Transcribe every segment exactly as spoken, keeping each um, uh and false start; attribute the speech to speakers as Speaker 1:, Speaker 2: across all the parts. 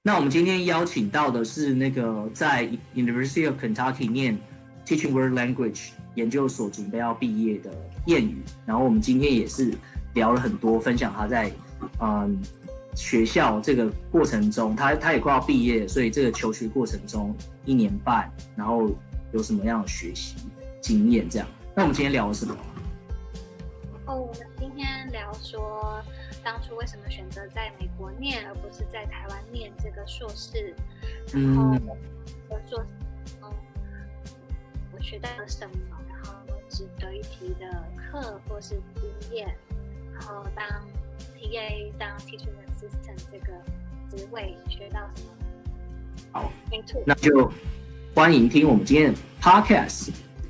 Speaker 1: 那我们今天邀请到的是那个在 University of Kentucky 念 Teaching World Language 研究所准备要毕业的燕宇，然后我们今天也是聊了很多，分享他在嗯学校这个过程中，他他也快要毕业，所以这个求学过程中一年半，然后有什么样的学习经验这样。那我们今天聊了什么？
Speaker 2: 哦，我们今天聊说当初为什么选择在美国念，而不是在台湾念这个硕士，然后我硕士中我学到了什么，然后值得一提的课或是经验，然后当 T A 当 Teaching Assistant 这个职位学到什么。
Speaker 1: 好，那就欢迎听我们今天的 Podcast。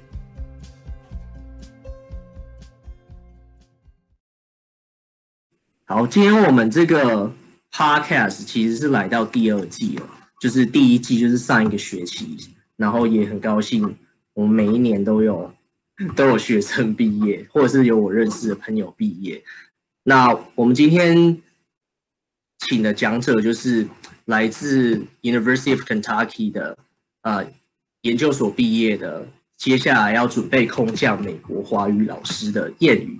Speaker 1: 好，今天我们这个 podcast 其实是来到第二季了，就是第一季就是上一个学期，然后也很高兴，我们每一年都有都有学生毕业，或者是有我认识的朋友毕业。那我们今天请的讲者就是来自 University of Kentucky 的呃研究所毕业的，接下来要准备空降美国华语老师的燕宇。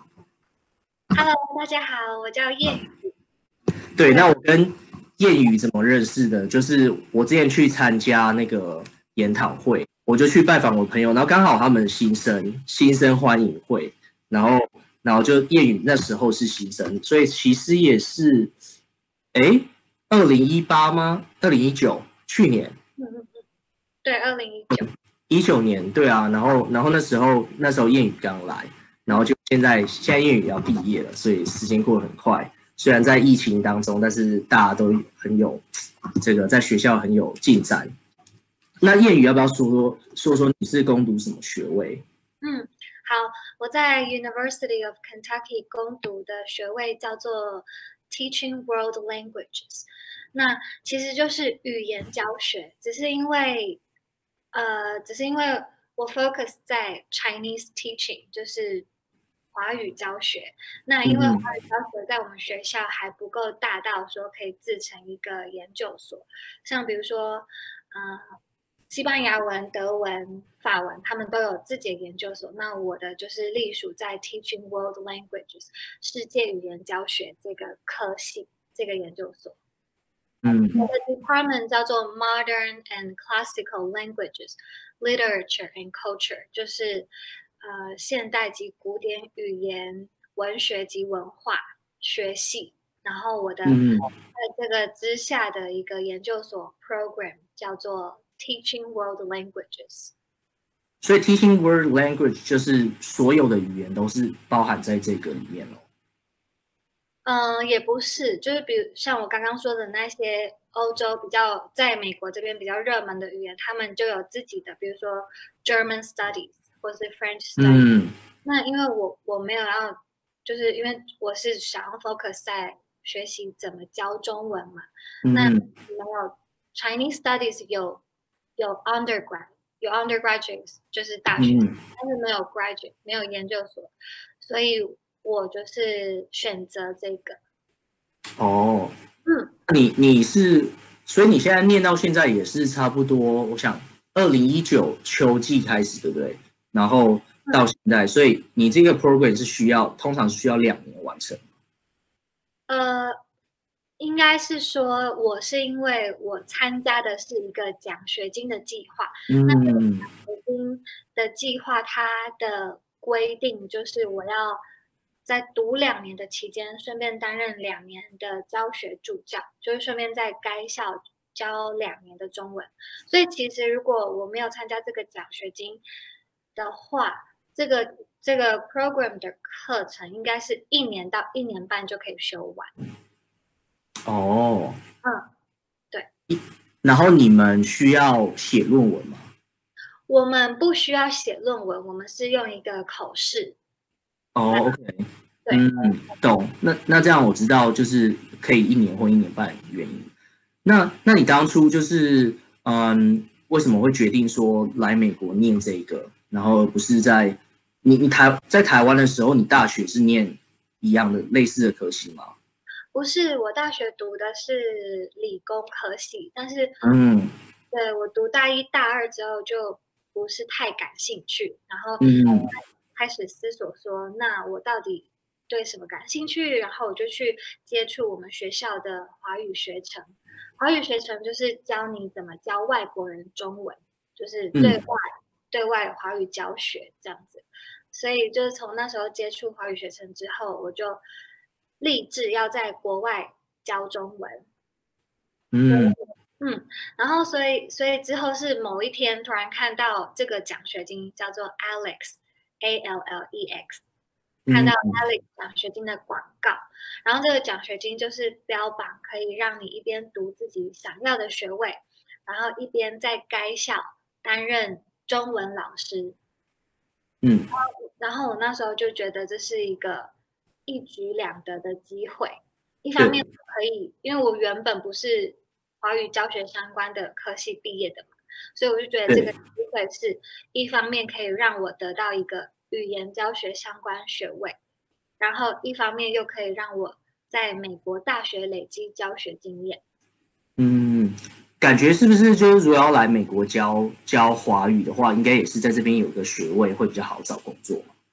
Speaker 2: Hello， 大家好，我叫燕宇。
Speaker 1: 对，那我跟燕宇怎么认识的？就是我之前去参加那个研讨会，我就去拜访我朋友，然后刚好他们新生新生欢迎会，然后然后就燕宇那时候是新生，所以其实也是，哎，二零一八吗？二零一九，去年。
Speaker 2: 嗯嗯嗯，对，二零一九。
Speaker 1: 一九年，对啊，然后然后那时候那时候燕宇刚来。然后就现在，现在燕宇要毕业了，所以时间过得很快。虽然在疫情当中，但是大家都很有这个在学校很有进展。那燕宇要不要说说说说你是攻读什么学位？
Speaker 2: 嗯，好，我在 University of Kentucky 攻读的学位叫做 Teaching World Languages， 那其实就是语言教学，只是因为呃，只是因为我 focus 在 Chinese teaching， 就是华语教学。那因为华语教学在我们学校还不够大到说可以自成一个研究所，像比如说，呃，西班牙文、德文、法文，他们都有自己的研究所。那我的就是隶属在 Teaching World Languages 世界语言教学这个科系这个研究所。
Speaker 1: 嗯，
Speaker 2: 我的 department 叫做 Modern and Classical Languages Literature and Culture， 就是呃现代及古典语言、文学及文化学系。然后我的、嗯、在这个之下的一个研究所 program 叫做 Teaching World Languages。
Speaker 1: 所以 Teaching World Language 就是所有的语言都是包含在这个里面了。
Speaker 2: 嗯、呃，也不是，就是比如像我刚刚说的那些欧洲比较在美国这边比较热门的语言，他们就有自己的，比如说 German Studies 或是 French Studies。嗯、那因为我我没有要，就是因为我是想要 focus 在学习怎么教中文嘛。嗯、那没有 Chinese Studies 有有 undergrad 有 undergraduates 就是大学，嗯、但是没有 graduate 没有研究所，所以我就是选择这个。
Speaker 1: 哦，嗯，你你是，所以你现在念到现在也是差不多，我想二零一九秋季开始，对不对？然后到现在，嗯、所以你这个 program 是需要，通常是需要两年完成。
Speaker 2: 呃，应该是说，我是因为我参加的是一个奖学金的计划，嗯、那奖学金的计划它的规定就是我要在读两年的期间，顺便担任两年的教学助教，就是顺便在该校教两年的中文。所以其实如果我没有参加这个奖学金的话，这个这个 program 的课程应该是一年到一年半就可以修完。
Speaker 1: 哦，
Speaker 2: 嗯，对。
Speaker 1: 然后你们需要写论文吗？
Speaker 2: 我们不需要写论文，我们是用一个口试。
Speaker 1: 哦 ，OK， 嗯，懂。那那这样我知道，就是可以一年或一年半的原因。那那你当初就是嗯，为什么会决定说来美国念这个，然后不是在你你台在台湾的时候，你大学是念一样的类似的科系吗？
Speaker 2: 不是，我大学读的是理工科系，但是
Speaker 1: 嗯
Speaker 2: 对我读大一大二之后就不是太感兴趣，然后
Speaker 1: 嗯
Speaker 2: 开始思索说，那我到底对什么感兴趣？然后我就去接触我们学校的华语学程。华语学程就是教你怎么教外国人中文，就是对外、
Speaker 1: 嗯，
Speaker 2: 对外华语教学这样子。所以就是从那时候接触华语学程之后，我就立志要在国外教中文。
Speaker 1: 嗯，
Speaker 2: 嗯，然后所以所以之后是某一天突然看到这个奖学金叫做 Alex，A L L E X，看到
Speaker 1: 嗯
Speaker 2: Alex 奖学金的广告，然后这个奖学金就是标榜可以让你一边读自己想要的学位，然后一边在该校担任中文老师。
Speaker 1: 嗯，
Speaker 2: 然后我那时候就觉得这是一个一举两得的机会，一方面
Speaker 1: 对
Speaker 2: 可以，因为我原本不是华语教学相关的科系毕业的嘛，所以我就觉得这个
Speaker 1: 对，
Speaker 2: 机会是一方面可以让我得到一个语言教学相关学位，然后一方面又可以让我在美国大学累积教学经验。
Speaker 1: 嗯，感觉是不是就是如果要来美国教教华语的话，应该也是在这边有个学位会比较好找工作嘛？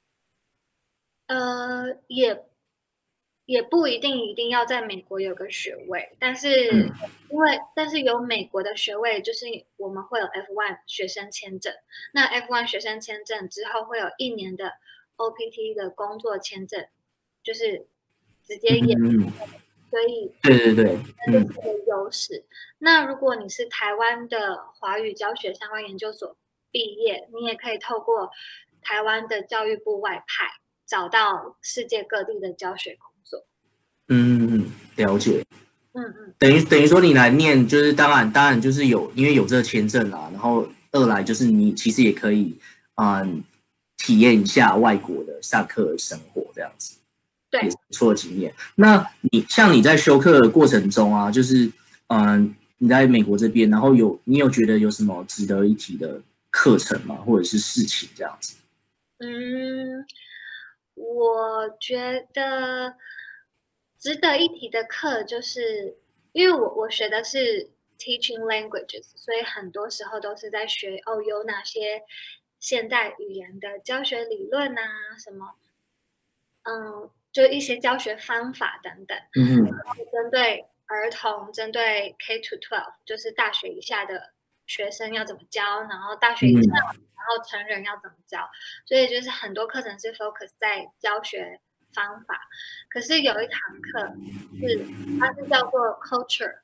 Speaker 2: 呃，也也不一定一定要在美国有个学位，但是
Speaker 1: 嗯，
Speaker 2: 因为但是有美国的学位，就是我们会有 F 一 学生签证。那 F 一 学生签证之后会有一年的 O P T 的工作签证，就是直接延，
Speaker 1: 嗯，
Speaker 2: 所以
Speaker 1: 对对对，嗯
Speaker 2: 这是个优势。那如果你是台湾的华语教学相关研究所毕业，你也可以透过台湾的教育部外派，找到世界各地的教学工作。
Speaker 1: 嗯，了解。
Speaker 2: 嗯嗯，
Speaker 1: 等于等于说你来念，就是当然当然就是有，因为有这个签证啦，然后二来就是你其实也可以嗯体验一下外国的上课的生活这样子，也
Speaker 2: 对。
Speaker 1: 是不错的经验。那你像你在修课的过程中啊，就是嗯你在美国这边，然后有你有觉得有什么值得一提的课程吗，或者是事情这样子？
Speaker 2: 嗯，我觉得值得一提的课，就是因为我我学的是 teaching languages，所以很多时候都是在学哦，有哪些现代语言的教学理论啊，什么，嗯，就一些教学方法等等，
Speaker 1: 嗯
Speaker 2: 针对儿童，针对 K to twelve，就是大学以下的学生要怎么教，然后大学以上，
Speaker 1: 嗯
Speaker 2: 然后成人要怎么教，所以就是很多课程是 focus 在教学方法。可是有一堂课是它是叫做 culture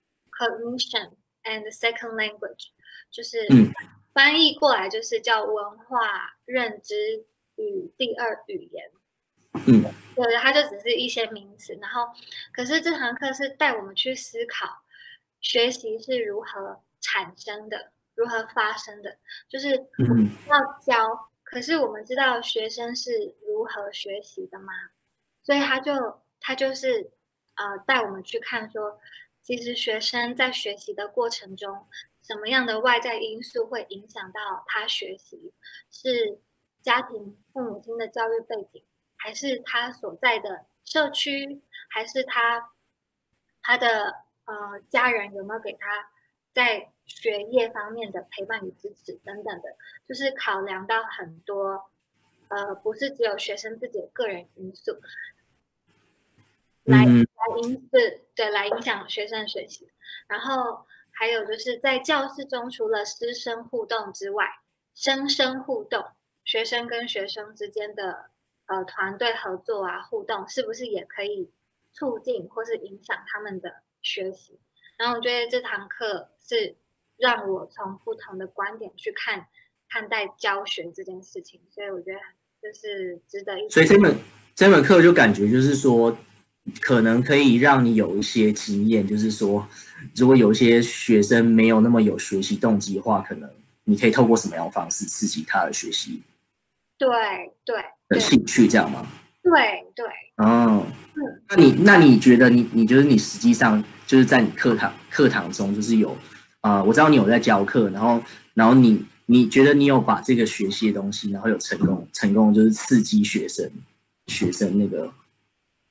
Speaker 2: cognition and second language，就是
Speaker 1: 嗯
Speaker 2: 翻译过来就是叫文化认知与第二语言。
Speaker 1: 嗯
Speaker 2: 对，它就只是一些名词，然后可是这堂课是带我们去思考学习是如何产生的，如何发生的，就是我们
Speaker 1: 嗯
Speaker 2: 要教，可是我们知道学生是如何学习的吗？所以他就他就是呃带我们去看说，其实学生在学习的过程中，什么样的外在因素会影响到他学习？是家庭父母亲的教育背景，还是他所在的社区，还是他他的呃家人有没有给他在学业方面的陪伴与支持等等的，就是考量到很多，呃，不是只有学生自己的个人因素来
Speaker 1: 嗯
Speaker 2: 来影对对来影响学生的学习，然后还有就是在教室中，除了师生互动之外，生生互动，学生跟学生之间的呃团队合作啊互动，是不是也可以促进或是影响他们的学习？然后我觉得这堂课是让我从不同的观点去看看待教学这件事情，所以我觉得这是值得一提。
Speaker 1: 所以这门这门课就感觉就是说，可能可以让你有一些经验，就是说，如果有一些学生没有那么有学习动机的话，可能你可以透过什么样的方式刺激他的学习
Speaker 2: 对对对
Speaker 1: 的兴趣，这样吗？
Speaker 2: 对对，
Speaker 1: 哦，
Speaker 2: 嗯。
Speaker 1: 那你那你觉得你你觉得你实际上就是在你课堂课堂中就是有啊、呃我知道你有在教课，然后然后你你觉得你有把这个学习的东西，然后有成功成功就是刺激学生学生那个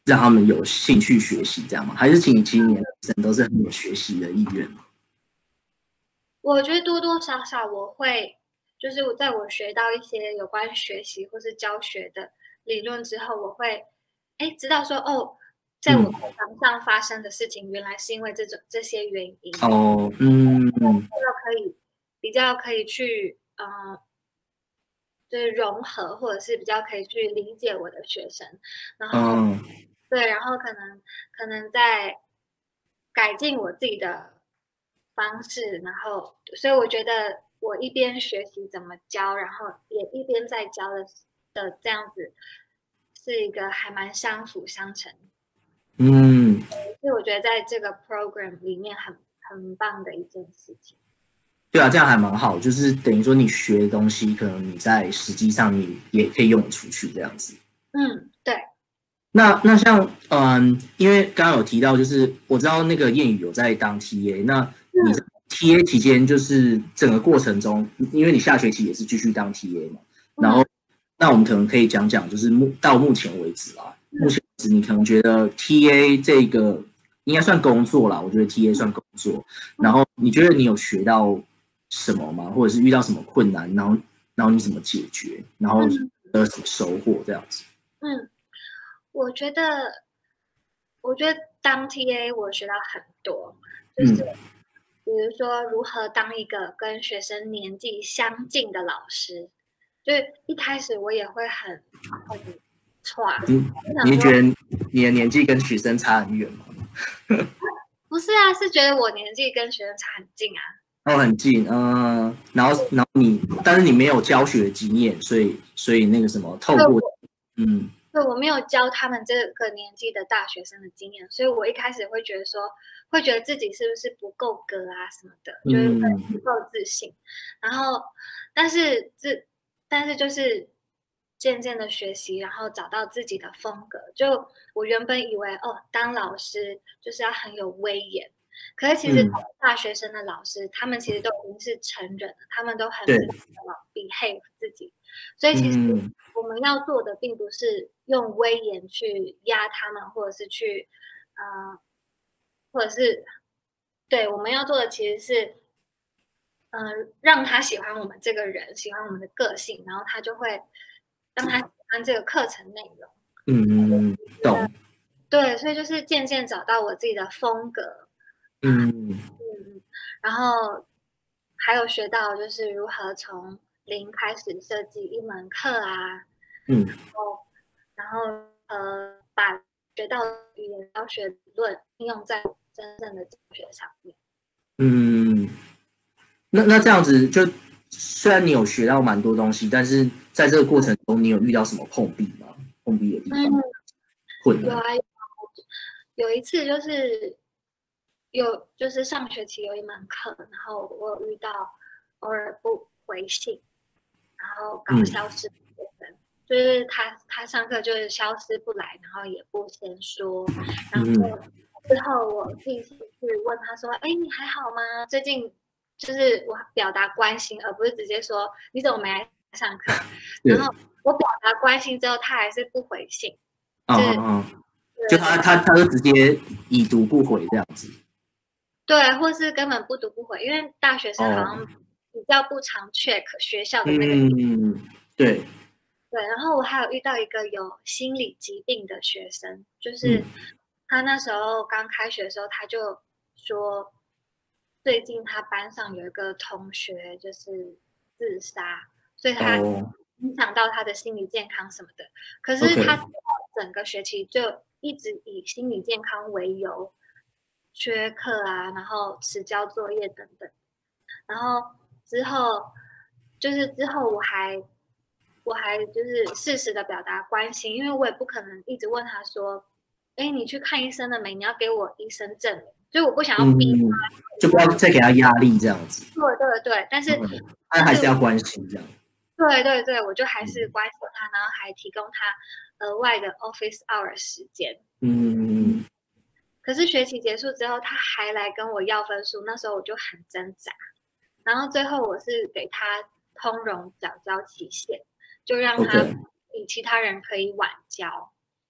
Speaker 1: 让他们有兴趣学习，这样吗？还是其实其实你的学生都是很有学习的意愿吗？
Speaker 2: 我觉得多多少少我会，就是我在我学到一些有关学习或是教学的理论之后，我会哎知道说哦，在我课堂上发生的事情，原来是因为这种这些原因，
Speaker 1: 哦，嗯，
Speaker 2: 比较可以比较可以去呃，就是融合，或者是比较可以去理解我的学生，然后
Speaker 1: 嗯，
Speaker 2: 对，然后可能可能在改进我自己的方式，然后所以我觉得我一边学习怎么教，然后也一边在教的的这样子，是一个还蛮相辅相成，
Speaker 1: 嗯，
Speaker 2: 所以我觉得在这个 program 里面很很棒的一件事情。
Speaker 1: 对啊，这样还蛮好，就是等于说你学的东西，可能你在实际上你也可以用得出去这样子。
Speaker 2: 嗯，对，
Speaker 1: 那那像嗯，因为刚刚有提到，就是我知道那个谚语有在当 T A，那你在
Speaker 2: 嗯
Speaker 1: T A 期间，就是整个过程中，因为你下学期也是继续当 T A 嘛，然后
Speaker 2: 嗯
Speaker 1: 那我们可能可以讲讲，就是目到目前为止啊，目前
Speaker 2: 嗯
Speaker 1: 为止你可能觉得 T A 这个应该算工作啦，我觉得 T A 算工作，然
Speaker 2: 嗯
Speaker 1: 后你觉得你有学到什么吗？或者是遇到什么困难，然后然后你怎么解决，然后
Speaker 2: 嗯
Speaker 1: 有什么收获这样子？
Speaker 2: 嗯，我觉得我觉得当 T A 我学到很多，就是
Speaker 1: 嗯。
Speaker 2: 比如说如何当一个跟学生年纪相近的老师。就是一开始我也会很很差，
Speaker 1: 你
Speaker 2: 就想说
Speaker 1: 你觉得你的年纪跟学生差很远吗？
Speaker 2: 不是啊，是觉得我年纪跟学生差很近啊。
Speaker 1: 哦，很近，嗯、然后然后你，但是你没有教学经验，所以所以那个什么，透过，
Speaker 2: 对我
Speaker 1: 嗯
Speaker 2: 对我没有教他们这个年纪的大学生的经验，所以我一开始会觉得说，会觉得自己是不是不够格啊什么的，就是会不
Speaker 1: 嗯，
Speaker 2: 够自信。然后，但是这但是就是渐渐的学习，然后找到自己的风格。就我原本以为哦，当老师就是要很有威严，可是其实
Speaker 1: 嗯，
Speaker 2: 大学生的老师，他们其实都已经是成人了，他们都很
Speaker 1: 对，
Speaker 2: 自己的 behave 自己，所以其实
Speaker 1: 嗯
Speaker 2: 我们要做的并不是用威严去压他们，或者是去呃，或者是对我们要做的其实是嗯、呃让他喜欢我们这个人，喜欢我们的个性，然后他就会让他喜欢这个课程内容。
Speaker 1: 嗯，懂，
Speaker 2: 对，所以就是渐渐找到我自己的风格，
Speaker 1: 嗯
Speaker 2: 嗯，然后还有学到就是如何从零开始设计一门课啊，
Speaker 1: 嗯
Speaker 2: 然后呃把学到的语言教学理论应用在真正的教学上面。
Speaker 1: 嗯，那那这样子就虽然你有学到蛮多东西，但是在这个过程中，你有遇到什么碰壁吗？碰壁的地方，
Speaker 2: 嗯，
Speaker 1: 困难，
Speaker 2: 有啊，有一次就是有就是上学期有一门课，然后我有遇到偶尔不回信，然后搞
Speaker 1: 嗯
Speaker 2: 消失的学生，就是他他上课就是消失不来，然后也不先说，然后
Speaker 1: 嗯
Speaker 2: 之后我继续去问他说：“哎，你还好吗？最近就是我表达关心，而不是直接说你怎么没来上课。”然
Speaker 1: 对，
Speaker 2: 后我表达关心之后，他还是不回信，
Speaker 1: 嗯
Speaker 2: 就是
Speaker 1: 嗯嗯，就
Speaker 2: 对对
Speaker 1: 他他他就直接已读不回这样子。
Speaker 2: 对，或是根本不读不回，因为大学生好
Speaker 1: 哦，
Speaker 2: 像比较不常 check 学校的那个点。
Speaker 1: 嗯，对，
Speaker 2: 对，然后我还有遇到一个有心理疾病的学生，就
Speaker 1: 嗯，
Speaker 2: 是他那时候刚开学的时候，他就说最近他班上有一个同学就是自杀，所以他
Speaker 1: 哦
Speaker 2: 影响到他的心理健康什么的。可是他
Speaker 1: ，OK，
Speaker 2: 整个学期就一直以心理健康为由，缺课啊，然后迟交作业等等。然后之后就是之后我还我还就是适时的表达关心，因为我也不可能一直问他说，哎，你去看医生了没？你要给我医生证明，所以我不想要逼他。
Speaker 1: 嗯，就不要再给他压力这样子，
Speaker 2: 对对对，但是
Speaker 1: 嗯，但还是要关心这样，
Speaker 2: 对对对，我就还是
Speaker 1: 嗯
Speaker 2: 关心他，然后还提供他额外的 office hour 时间。
Speaker 1: 嗯
Speaker 2: 可是学期结束之后，他还来跟我要分数，那时候我就很挣扎。然后最后我是给他通融缴交期限，就让他
Speaker 1: ，OK，
Speaker 2: 比其他人可以晚交。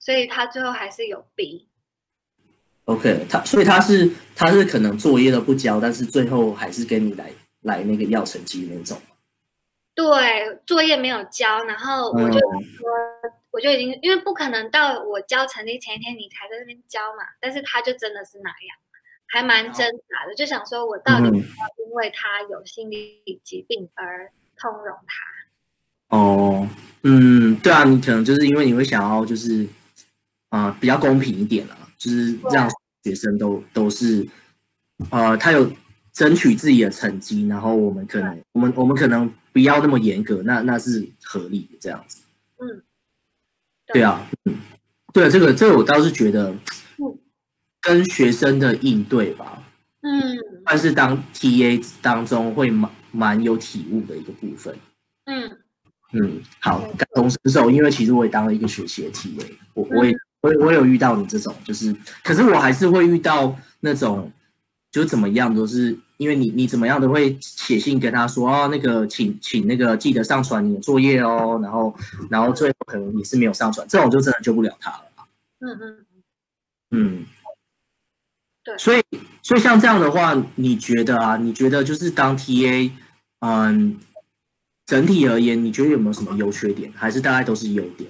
Speaker 2: 所以他最后还是有 B。
Speaker 1: OK， 他所以他是他是可能作业都不交，但是最后还是跟你来来那个要成绩那种。
Speaker 2: 对，作业没有交，然后我就说，嗯、我就已经因为不可能到我交成绩前一天你才在那边交嘛，但是他就真的是那样，还蛮挣扎的，就想说我到底要因为他有心理疾病而通融他。
Speaker 1: 哦，嗯，对啊，你可能就是因为你会想要就是啊、呃、比较公平一点啊，就是让学生都都是呃他有争取自己的成绩，然后我们可能我们我们可能不要那么严格，那那是合理的这样子。
Speaker 2: 嗯，
Speaker 1: 对啊，嗯，对，这个这个我倒是觉得跟学生的应对吧，
Speaker 2: 嗯，
Speaker 1: 算是当 T A 当中会蛮蛮有体悟的一个部分。
Speaker 2: 嗯
Speaker 1: 嗯，好，感同身受，因为其实我也当了一个学习的 T A，我我也
Speaker 2: 嗯
Speaker 1: 我我有遇到你这种，就是可是我还是会遇到那种，就是怎么样都是因为你你怎么样都会写信跟他说哦，那个请请那个记得上传你的作业哦，然后然后最后可能也是没有上传，这种就真的救不了他了。
Speaker 2: 嗯嗯，
Speaker 1: 嗯，
Speaker 2: 对。
Speaker 1: 所以所以像这样的话，你觉得啊？你觉得就是当 T A，嗯，整体而言，你觉得有没有什么优缺点，还是大概都是优点？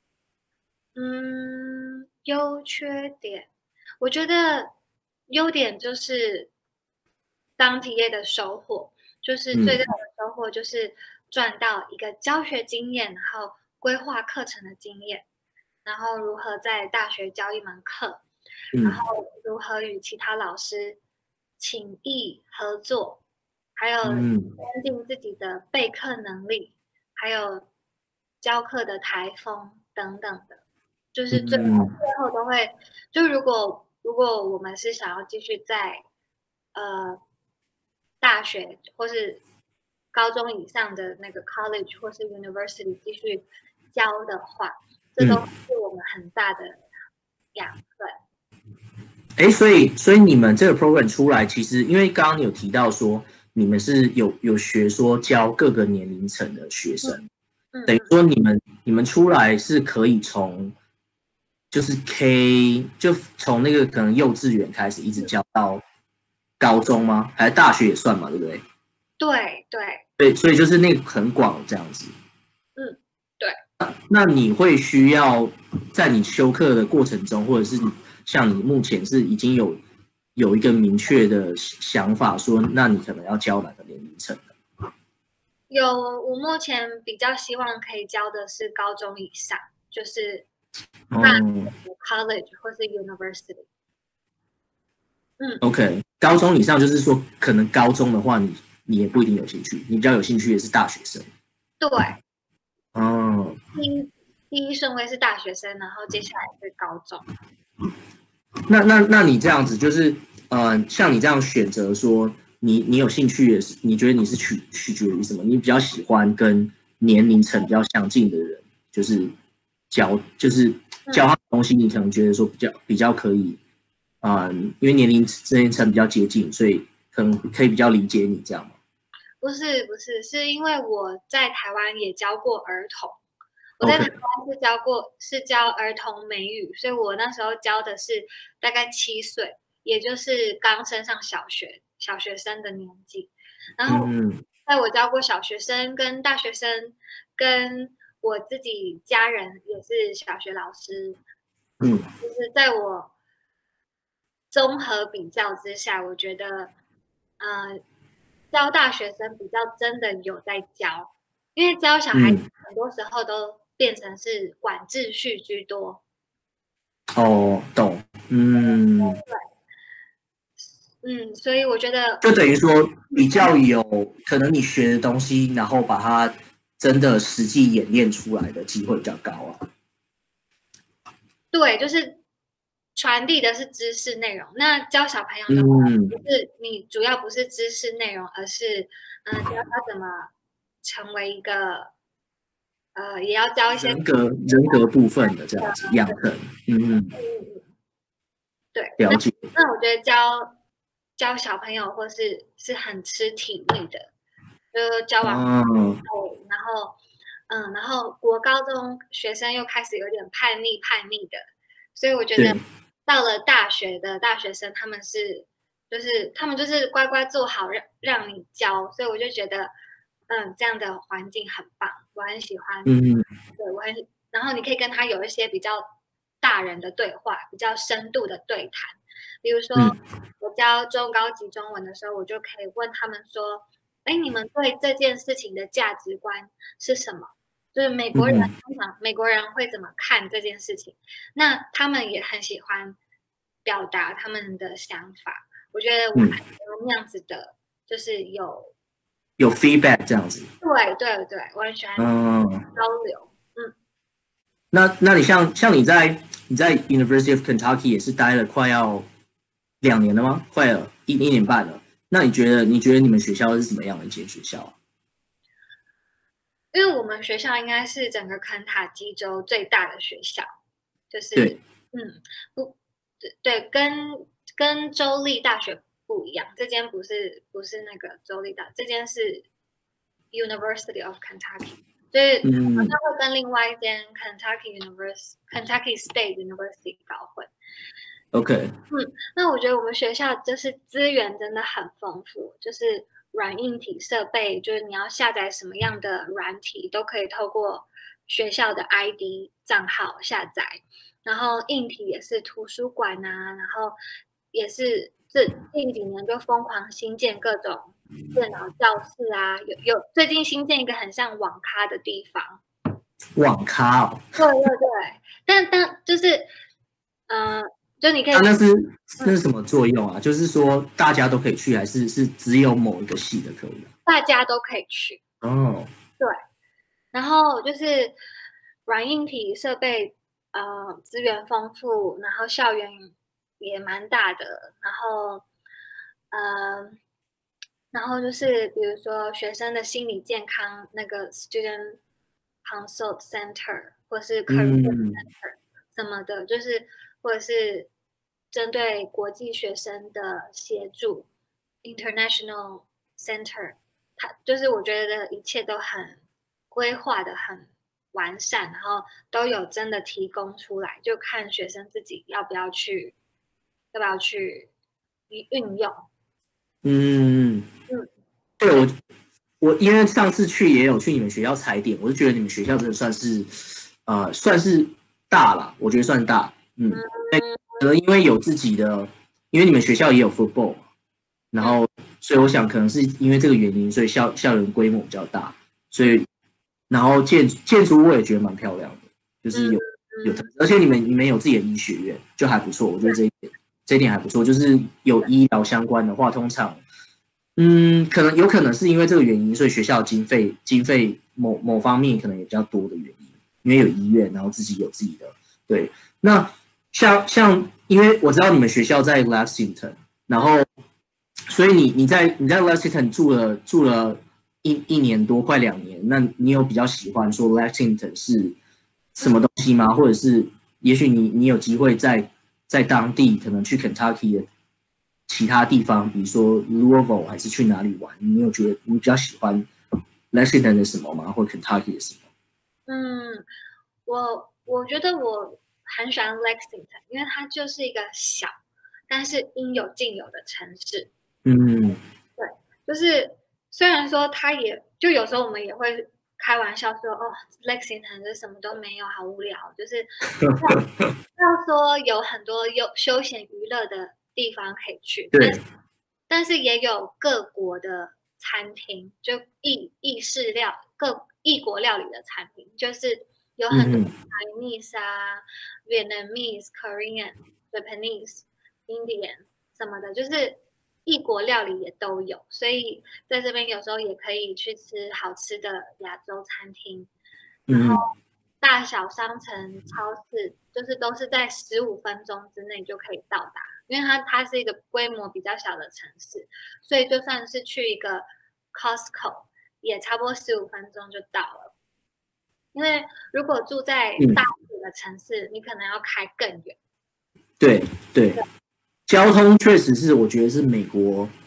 Speaker 2: 嗯，优缺点，我觉得优点就是当 T A 的收获，就是最大的收获就是赚到一个教学经验，然后规划课程的经验，然后如何在大学教一门课，然后如何与其他老师情谊合作，还有增进自己的备课能力，还有教课的台风等等的。就是最后最后都会，就如果如果我们是想要继续在呃大学或是高中以上的那个 college 或是 university 继续教的话，这都是我们很大的养分。
Speaker 1: 哎，所以所以你们这个 program 出来，其实因为刚刚你有提到说你们是有有学说教各个年龄层的学生，
Speaker 2: 嗯，
Speaker 1: 等于说你们你们出来是可以从就是 K 就从那个可能幼稚园开始一直教到高中吗？还是大学也算嘛，对不对？
Speaker 2: 对对，
Speaker 1: 对，所以就是那个很广这样子。
Speaker 2: 嗯，对。
Speaker 1: 那你会需要在你修课的过程中，或者是像你目前是已经有有一个明确的想法，说那你可能要教哪个年龄层的？
Speaker 2: 有，我目前比较希望可以教的是高中以上，就是大学、college 或是 university。嗯
Speaker 1: OK，高中以上就是说，可能高中的话你，你也不一定有兴趣，你比较有兴趣的是大学生。
Speaker 2: 对，
Speaker 1: 哦，
Speaker 2: 第一第一顺位是大学生，然后接下来是高中。
Speaker 1: 那那那你这样子就是，呃，像你这样选择说，你你有兴趣的是，你觉得你是取取决于什么？你比较喜欢跟年龄层比较相近的人，就是教，就是教他的东西，你可能觉得说比较比较可以，嗯，因为年龄年龄层比较接近，所以可能可以比较理解你这样吗？
Speaker 2: 不是不是，是因为我在台湾也教过儿童，我在台湾是教过是教儿童美语，所以我那时候教的是大概七岁，也就是刚升上小学小学生的年纪。然后，在我教过小学生跟大学生，跟我自己家人也是小学老师，
Speaker 1: 嗯，
Speaker 2: 就是在我综合比较之下，我觉得，呃，教大学生比较真的有在教，因为教小孩很多时候都变成是管秩序居多。
Speaker 1: 哦，懂，嗯，
Speaker 2: 嗯，所以我觉得，
Speaker 1: 就等于说比较有可能你学的东西，然后把它真的实际演练出来的机会比较高啊。
Speaker 2: 对，就是传递的是知识内容。那教小朋友的话，就是你主要不是知识内容，而是嗯、呃，教他怎么成为一个呃，也要教一些
Speaker 1: 人格人格部分的这样子养成，嗯嗯，
Speaker 2: 对，
Speaker 1: 了解。
Speaker 2: 那我觉得教教小朋友或是是很吃体力的，就教完后，然后嗯，然后国高中学生又开始有点叛逆叛逆的，所以我觉得到了大学的大学生，他们是就是他们就是乖乖做好让让你教，所以我就觉得嗯这样的环境很棒，我很喜欢。
Speaker 1: 嗯，
Speaker 2: 对我很，然后你可以跟他有一些比较大人的对话，比较深度的对谈。比如说，
Speaker 1: 嗯
Speaker 2: 我教中高级中文的时候，我就可以问他们说：“哎，你们对这件事情的价值观是什么？就是美国人
Speaker 1: 嗯
Speaker 2: 通常美国人会怎么看这件事情？那他们也很喜欢表达他们的想法。我觉得我很喜欢那样子的，就是有
Speaker 1: 有 feedback 这样子。
Speaker 2: 对对对，我很喜欢
Speaker 1: 嗯，
Speaker 2: 交流。嗯，
Speaker 1: 那那你像像你在你在 University of Kentucky 也是待了快要两年了吗？快了一一年半了。那你觉得你觉得你们学校是怎么样的一间学校啊？
Speaker 2: 因为我们学校应该是整个肯塔基州最大的学校，就是
Speaker 1: 对，
Speaker 2: 嗯，不对对，跟跟州立大学不一样，这间不是不是那个州立大，这间是 University of Kentucky，所以
Speaker 1: 嗯
Speaker 2: 好像会跟另外一间 Kentucky University Kentucky State University 搞混。
Speaker 1: ，OK，
Speaker 2: 嗯，那我觉得我们学校就是资源真的很丰富，就是软硬体设备，就是你要下载什么样的软体，都可以透过学校的 I D 账号下载。然后硬体也是图书馆啊，然后也是这近几年就疯狂新建各种电脑教室啊，有有最近新建一个很像网咖的地方。
Speaker 1: 网咖哦，
Speaker 2: 对对对，但当就是，嗯、呃，就你可以
Speaker 1: 啊，那是
Speaker 2: 嗯
Speaker 1: 那是什么作用啊？就是说大家都可以去，还是是只有某一个系的可以啊？
Speaker 2: 大家都可以去。
Speaker 1: 哦，
Speaker 2: 对，然后就是软硬体设备，呃，资源丰富，然后校园也蛮大的，然后，呃，然后就是比如说学生的心理健康那个 student consult center 或是 career
Speaker 1: 嗯
Speaker 2: center 什么的，就是或者是针对国际学生的协助 international center。它就是我觉得一切都很规划的很完善，然后都有真的提供出来，就看学生自己要不要去，要不要去运用。
Speaker 1: 嗯，
Speaker 2: 嗯，
Speaker 1: 对我我因为上次去也有去你们学校踩点，我就觉得你们学校真的算是呃算是大啦，我觉得算大，嗯，可能因为有自己的，因为你们学校也有 football，然后所以我想可能是因为这个原因，所以校校园规模比较大，所以然后建建筑我也觉得蛮漂亮的，就是有有，而且你们你们有自己的医学院，就还不错，我觉得这一点这一点还不错，就是有医疗相关的话，通常嗯，可能有可能是因为这个原因，所以学校经费经费某某方面可能也比较多的原因，因为有医院，然后自己有自己的对。那像像因为我知道你们学校在 Lexington，然后所以你你在你在 Lexington 住了住了一一年多，快两年，那你有比较喜欢说 Lexington 是什么东西吗？或者是也许你你有机会在在当地可能去 Kentucky 的其他地方，比如说 Louisville 还是去哪里玩？你有觉得你比较喜欢 Lexington 的什么吗？或者 Kentucky 的什么？
Speaker 2: 嗯，我我觉得我很喜欢 Lexington，因为它就是一个小但是应有尽有的城市。
Speaker 1: 嗯，
Speaker 2: 对，就是虽然说它也就有时候我们也会开玩笑说，哦，Lexington 就什么都没有，好无聊。就是要说有很多有休闲娱乐的地方可以去，但
Speaker 1: 对，
Speaker 2: 是但是也有各国的餐厅，就意意式料各异国料理的餐厅，就是有很多 Chinese 啊、Vietnamese、Korean、Japanese、Indian 什么的，就是异国料理也都有，所以在这边有时候也可以去吃好吃的亚洲餐厅，然后大小商城、超市，就是都是在十五分钟之内就可以到达，因为它它是一个规模比较小的城市，所以就算是去一个 Costco，也差不多十五分钟就到了。因为如果住在大一点的城市，你可能要开更远。
Speaker 1: 对对，交通确实是我觉得是美国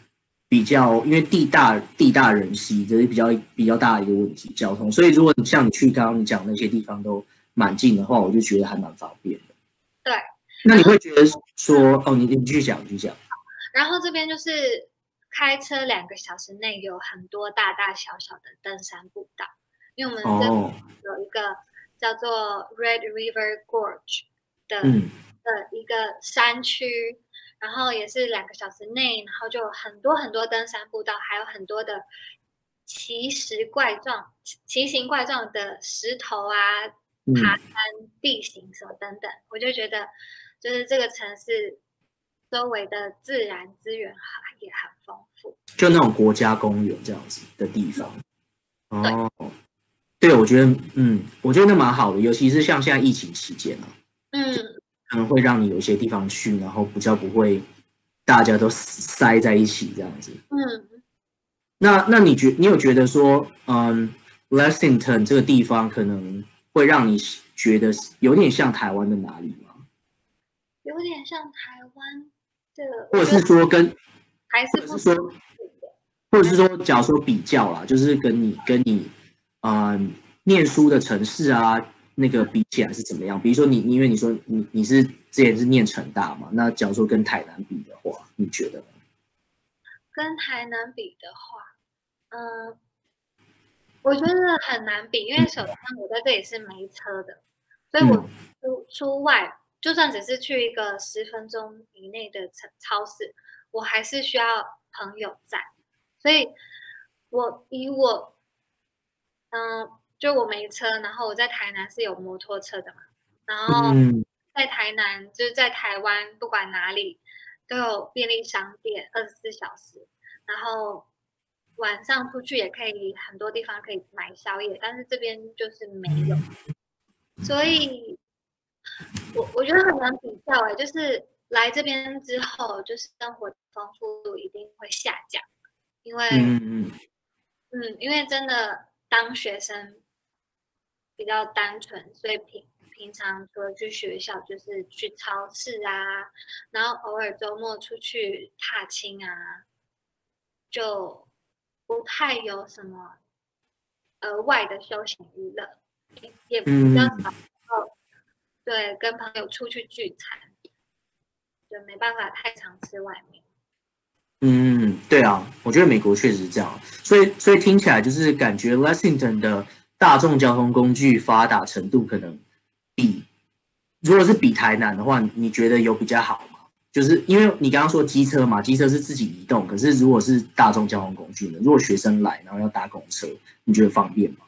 Speaker 1: 比较，因为地大地大人稀，这是比较比较大的一个问题，交通。所以如果你像你去刚刚你讲那些地方都蛮近的话，我就觉得还蛮方便的。
Speaker 2: 对。
Speaker 1: 那你会觉得说，哦，你你继续讲，继续讲。
Speaker 2: 然后这边就是开车两个小时内有很多大大小小的登山步道，因为我们这有一个叫做 Red River Gorge 的、
Speaker 1: 嗯、
Speaker 2: 的一个山区，然后也是两个小时内，然后就有很多很多登山步道，还有很多的奇石怪状、奇形怪状的石头啊、爬山地形什么等等，我就觉得就是这个城市周围的自然资源也很丰富，
Speaker 1: 就那种国家公园这样子的地方。哦，对，我觉得，嗯，我觉得那蛮好的，尤其是像现在疫情期间啊，
Speaker 2: 嗯，
Speaker 1: 可能会让你有一些地方去，然后比较不会大家都塞在一起这样子。
Speaker 2: 嗯，
Speaker 1: 那那你觉你有觉得说，嗯 ，Lexington 这个地方可能会让你觉得有点像台湾的哪里吗？
Speaker 2: 有点像台湾的，
Speaker 1: 或者是说跟，
Speaker 2: 还是
Speaker 1: 不是说，或者是说，假如说比较啦，就是跟你跟你，嗯，念书的城市啊，那个比起来是怎么样？比如说你，因为你说你你是之前是念成大嘛，那假如说跟台南比的话，你觉得呢？
Speaker 2: 跟台南比的话，嗯，我觉得很难比，因为首先我在这里是没车的，所以我出出外，就算只是去一个十分钟以内的超市，我还是需要朋友在，所以我以我，嗯，就我没车，然后我在台南是有摩托车的嘛，然后在台南就是在台湾不管哪里都有便利商店，二十四小时，然后晚上出去也可以很多地方可以买宵夜，但是这边就是没有，所以我我觉得很难比较哎，就是来这边之后，就是生活丰富度一定会下降，因为嗯嗯，因为真的当学生比较单纯，所以平平常除了去学校，就是去超市啊，然后偶尔周末出去踏青啊，就不太有什么额外的休闲娱乐，也比较少。对，跟朋友出去聚餐，就没办法太常吃外面。
Speaker 1: 嗯，对啊，我觉得美国确实是这样，所以所以听起来就是感觉 Lexington 的大众交通工具发达程度可能比，如果是比台南的话，你觉得有比较好吗？就是因为你刚刚说机车嘛，机车是自己移动，可是如果是大众交通工具呢？如果学生来然后要搭公车，你觉得方便吗？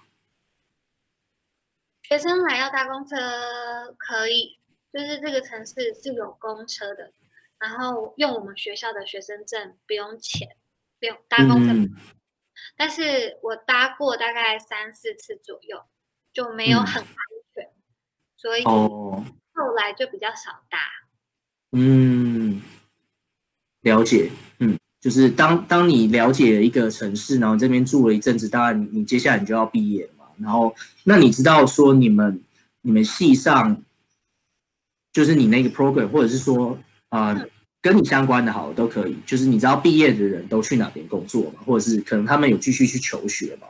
Speaker 2: 学生来要搭公车可以，就是这个城市是有公车的，然后用我们学校的学生证不用钱，不用搭公车。嗯、但是我搭过大概三四次左右，就没有很安全，嗯、所以后来就比较少搭。
Speaker 1: 嗯，了解，嗯，就是当当你了解一个城市，然后这边住了一阵子，当然你你接下来你就要毕业了嘛，然后那你知道说你们你们系上就是你那个 program， 或者是说啊、呃、跟你相关的好都可以，就是你知道毕业的人都去哪边工作嘛，或者是可能他们有继续去求学嘛？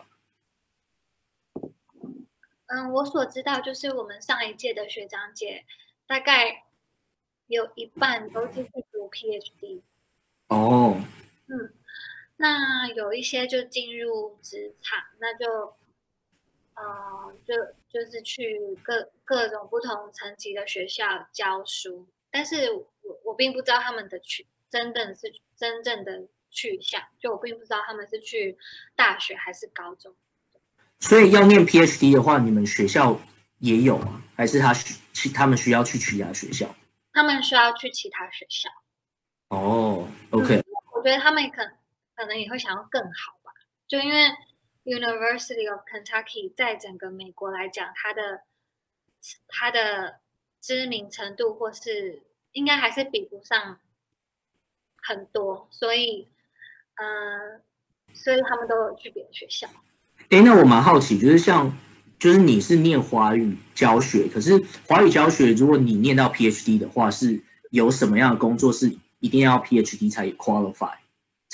Speaker 2: 嗯，我所知道就是我们上一届的学长姐大概有一半都是去读 PhD。
Speaker 1: 哦，
Speaker 2: 嗯，那有一些就进入职场，那就，呃，就就是去各各种不同层级的学校教书，但是我我并不知道他们的去真正是真正的去向，就我并不知道他们是去大学还是高中。
Speaker 1: 所以要念 PhD 的话，你们学校也有吗？还是他需他们需要去其他学校？
Speaker 2: 他们需要去其他学校。
Speaker 1: 哦 ，OK、嗯。
Speaker 2: 我觉得他们可可能也会想要更好吧，就因为 University of Kentucky 在整个美国来讲，它的它的知名程度或是应该还是比不上很多，所以，呃，所以他们都有去别的学校。
Speaker 1: 哎，那我蛮好奇，就是像，就是你是念华语教学，可是华语教学，如果你念到 PhD 的话，是有什么样的工作是一定要 PhD 才 qualify，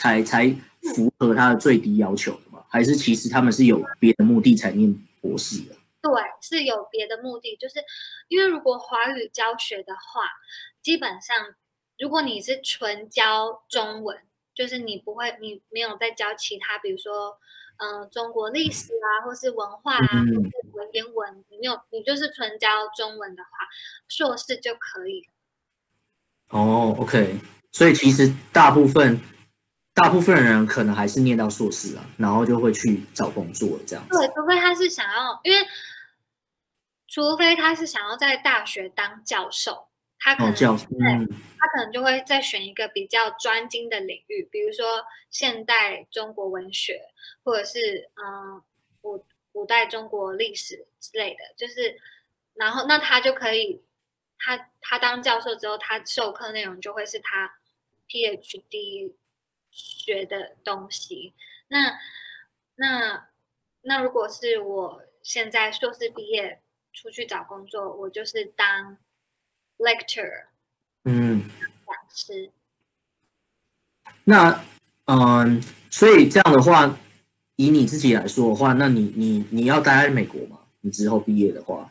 Speaker 1: 才才符合他的最低要求的吗？还是其实他们是有别的目的才念博士的？
Speaker 2: 对，是有别的目的，就是因为如果华语教学的话，基本上如果你是纯教中文，就是你不会，你没有在教其他，比如说，嗯、呃，中国历史啊，或是文化啊，或
Speaker 1: 嗯，
Speaker 2: 是文言文，你没有，你就是纯教中文的话，硕士就可以了。
Speaker 1: 哦，OK，所以其实大部分大部分人可能还是念到硕士啊，然后就会去找工作这样子。
Speaker 2: 对，除非他是想要，因为除非他是想要在大学当教授，他可
Speaker 1: 哦，
Speaker 2: 能
Speaker 1: 教，
Speaker 2: 对，
Speaker 1: 嗯
Speaker 2: 他可能就会再选一个比较专精的领域，比如说现代中国文学，或者是嗯古古代中国历史之类的，就是然后那他就可以，他他当教授之后，他授课内容就会是他 PhD 学的东西。那那那如果是我现在硕士毕业出去找工作，我就是当 lecturer
Speaker 1: 嗯，
Speaker 2: 讲师。
Speaker 1: 那嗯，所以这样的话，以你自己来说的话，那你你你要待在美国吗？你之后毕业的话，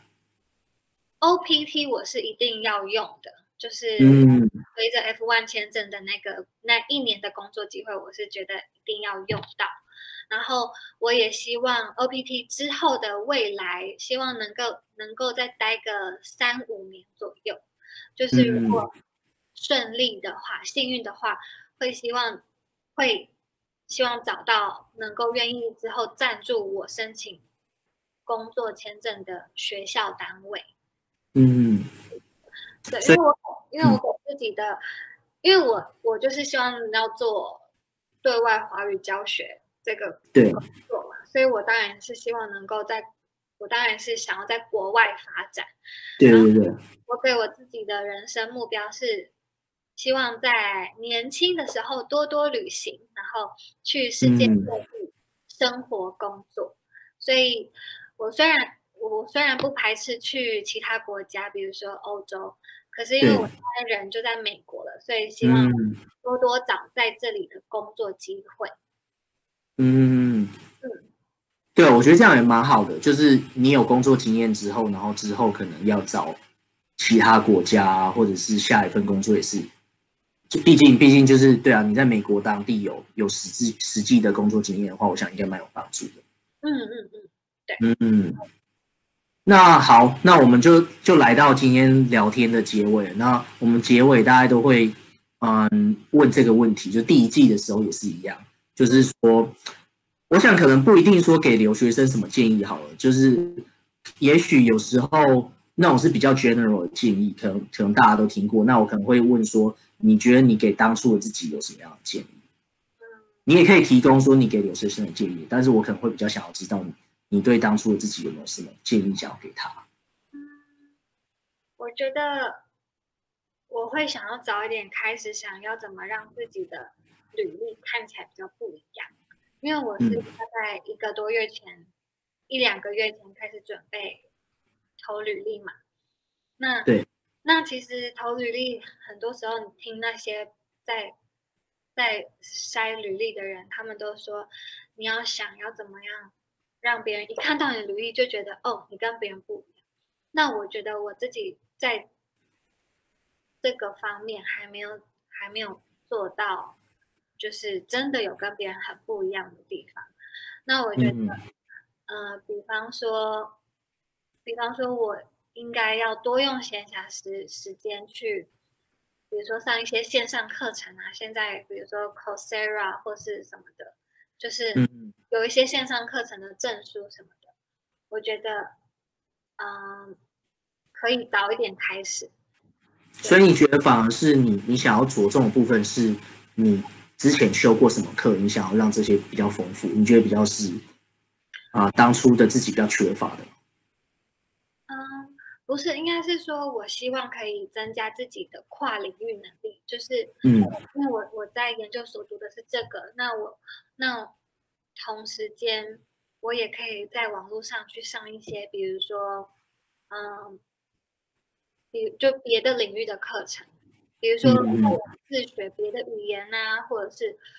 Speaker 2: O P T 我是一定要用的，就是
Speaker 1: 嗯
Speaker 2: 随着 F 一 签证的那个那一年的工作机会，我是觉得一定要用到。然后我也希望 O P T 之后的未来，希望能够能够再待个三五年左右。就是如
Speaker 1: 嗯
Speaker 2: 果顺利的话，幸运的话，会希望会希望找到能够愿意之后赞助我申请工作签证的学校单位。
Speaker 1: 嗯，
Speaker 2: 对，因
Speaker 1: 所以
Speaker 2: 为我因为我
Speaker 1: 嗯
Speaker 2: 给自己的，因为我我就是希望要做对外华语教学这个
Speaker 1: 对
Speaker 2: 工作嘛，所以我当然是希望能够在，我当然是想要在国外发展。然后
Speaker 1: 对对对，
Speaker 2: 我给我自己的人生目标是，希望在年轻的时候多多旅行，然后去世界
Speaker 1: 嗯
Speaker 2: 各地生活工作。所以我虽然我虽然不排斥去其他国家，比如说欧洲，可是因为我
Speaker 1: 对，
Speaker 2: 现在人就在美国了，所以希望
Speaker 1: 嗯
Speaker 2: 多多找在这里的工作机会。
Speaker 1: 嗯。
Speaker 2: 嗯，
Speaker 1: 对，我觉得这样也蛮好的，就是你有工作经验之后，然后之后可能要找其他国家啊，或者是下一份工作也是，就毕竟毕竟就是对啊，你在美国当地有有实际实际的工作经验的话，我想应该蛮有帮助的。
Speaker 2: 嗯嗯嗯，对。
Speaker 1: 嗯，那好，那我们就就来到今天聊天的结尾了。那我们结尾大家都会嗯问这个问题，就第一季的时候也是一样，就是说，我想可能不一定说给留学生什么建议好了，就是也许有时候那种是比较 general 的建议，可能可能大家都听过。那我可能会问说，你觉得你给当初的自己有什么样的建议？你也可以提供说你给留学生的建议，但是我可能会比较想要知道你你对当初的自己有没有什么建议想要给他？
Speaker 2: 嗯，我觉得我会想要早一点开始想要怎么让自己的履历看起来比较不一样，因为我是
Speaker 1: 嗯，
Speaker 2: 大概一个多月前，一两个月前开始准备投履历嘛。那
Speaker 1: 对，
Speaker 2: 那其实投履历很多时候你听那些在在筛履历的人，他们都说你要想要怎么样让别人一看到你的履历就觉得哦，你跟别人不一样。那我觉得我自己在这个方面还没有还没有做到，就是真的有跟别人很不一样的地方。那我觉得，
Speaker 1: 嗯
Speaker 2: 呃，比方说，比方说我应该要多用闲暇时时间去，比如说上一些线上课程啊，现在比如说 Coursera 或是什么的，就是
Speaker 1: 嗯，
Speaker 2: 有一些线上课程的证书什么的，我觉得，嗯，可以早一点开始。对。
Speaker 1: 所以你觉得反而是你你想要着重的部分是你之前修过什么课，你想要让这些比较丰富，你觉得比较是啊、呃当初的自己比较缺乏的？
Speaker 2: 嗯，不是，应该是说，我希望可以增加自己的跨领域能力，就是
Speaker 1: 嗯
Speaker 2: 因为我我在研究所读的是这个，那我那同时间我也可以在网络上去上一些，比如说，嗯，比就别的领域的课程，比如说
Speaker 1: 嗯嗯
Speaker 2: 自学别的语言啊，或者是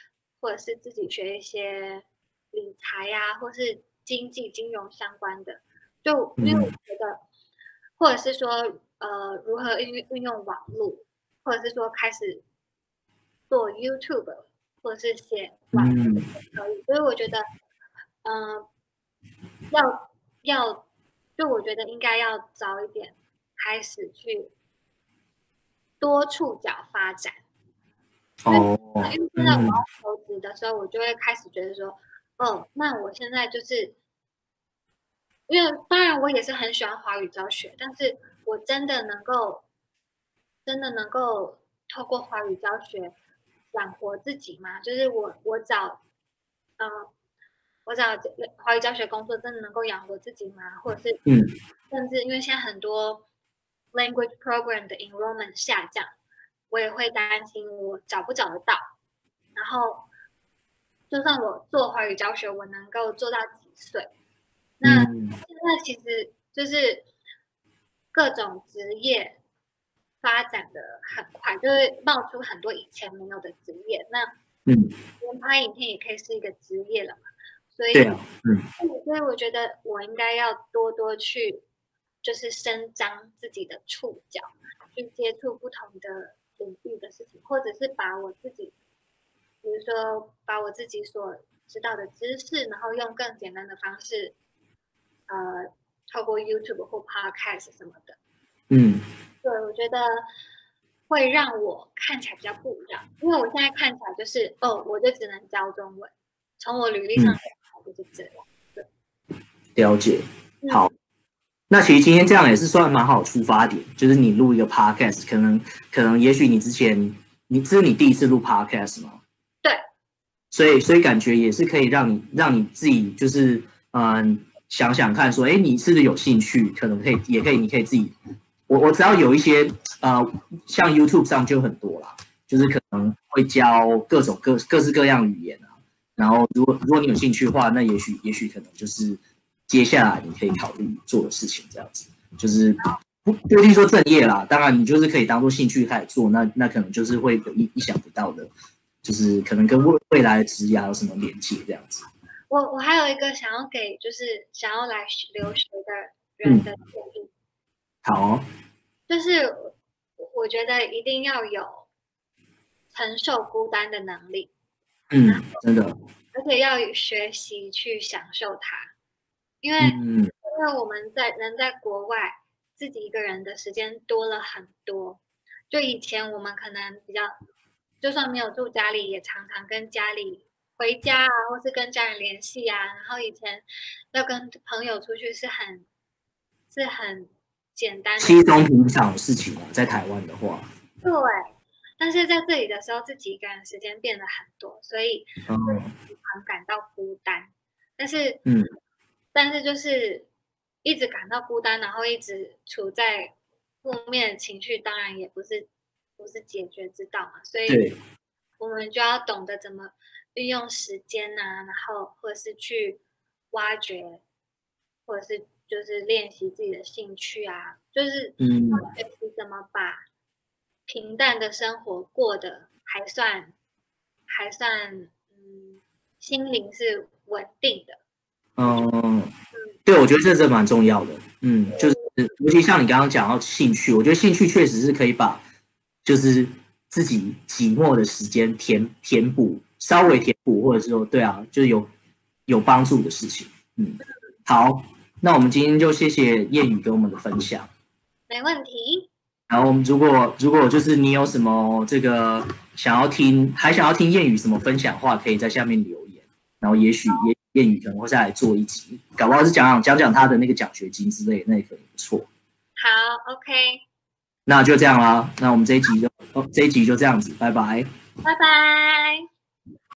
Speaker 2: 或者是自己学一些理财呀、啊，或是经济金融相关的。就因为我觉得，或者是说呃如何运运用网络，或者是说开始做 YouTube， 或者是写网文都可以。所以我觉得，嗯、呃，要要，就我觉得应该要早一点开始去多触角发展。因为
Speaker 1: 哦，
Speaker 2: 因为现在我要求职的时候，我就会开始觉得说，哦，那我现在就是，因为当然我也是很喜欢华语教学，但是我真的能够，真的能够透过华语教学养活自己吗？就是我我找，嗯、呃，我找华语教学工作真的能够养活自己吗？或者是，
Speaker 1: 嗯，
Speaker 2: 甚至因为现在很多 language program 的 enrollment 下降，我也会担心我找不找得到。然后，就算我做华语教学，我能够做到几岁？那现在其实就是各种职业发展的很快，就会冒出很多以前没有的职业。那
Speaker 1: 嗯，
Speaker 2: 连拍影片也可以是一个职业了嘛？所以，
Speaker 1: 对啊，嗯，
Speaker 2: 所以我觉得我应该要多多去，就是伸张自己的触角，去接触不同的领域的事情，或者是把我自己，比如说把我自己所知道的知识，然后用更简单的方式，呃，透过 YouTube 或 Podcast 什么的，
Speaker 1: 嗯，
Speaker 2: 对，我觉得会让我看起来比较不一样，因为我现在看起来就是哦，我就只能教中文，从我履历上看起来就是这样。对，
Speaker 1: 了解。好，
Speaker 2: 嗯，
Speaker 1: 那其实今天这样也是算蛮好的出发点，就是你录一个 podcast，可能可能也许你之前你这是你第一次录 podcast 吗？
Speaker 2: 对，
Speaker 1: 所以所以感觉也是可以让你让你自己就是嗯想想看说，哎，你是不是有兴趣？可能可以也可以你可以自己，我我只要有一些呃像 YouTube 上就很多啦，就是可能会教各种各各式各样语言啊。然后如果如果你有兴趣的话，那也许也许可能就是接下来你可以考虑做的事情这样子，就是不不一定说正业啦，当然你就是可以当做兴趣开始做，那那可能就是会有意意想不到的，就是可能跟未未来的职涯有什么连接这样子。
Speaker 2: 我我还有一个想要给就是想要来留学的人的建议，
Speaker 1: 好哦，
Speaker 2: 就是我觉得一定要有承受孤单的能力，
Speaker 1: 嗯，真的，
Speaker 2: 而且要学习去享受它，因为
Speaker 1: 嗯
Speaker 2: 因为我们在人在国外自己一个人的时间多了很多，就以前我们可能比较，就算没有住家里，也常常跟家里回家啊，或是跟家人联系啊。然后以前要跟朋友出去是很是很简单的，
Speaker 1: 稀松平常的事情啊，在台湾的话，
Speaker 2: 对。但是在这里的时候，自己一个人时间变得很多，所以
Speaker 1: 嗯
Speaker 2: 会时常感到孤单。但是，
Speaker 1: 嗯，
Speaker 2: 但是就是一直感到孤单，然后一直处在负面的情绪，当然也不是不是解决之道嘛。所以，
Speaker 1: 对，
Speaker 2: 我们就要懂得怎么运用时间呐、然后或者是去挖掘，或者是就是练习自己的兴趣啊，就是
Speaker 1: 嗯。
Speaker 2: 要学习怎么把平淡的生活过得还算还算嗯，心灵是稳定的。
Speaker 1: 嗯，对，我觉得这真的蛮重要的。嗯，就是尤其像你刚刚讲到兴趣，我觉得兴趣确实是可以把就是自己寂寞的时间填填补，稍微填补，或者是说，对啊，就是有有帮助的事情。嗯，好，那我们今天就谢谢谚语跟我们的分享。
Speaker 2: 没问题。
Speaker 1: 然后，如果如果就是你有什么这个想要听，还想要听谚语什么分享的话，可以在下面留言。然后也许谚谚语可能会再来做一集，搞不好是讲讲讲讲他的那个奖学金之类的，那也可能不错。
Speaker 2: 好，OK，
Speaker 1: 那就这样啦，那我们这一集就、哦、这一集就这样子，拜拜。
Speaker 2: 拜拜。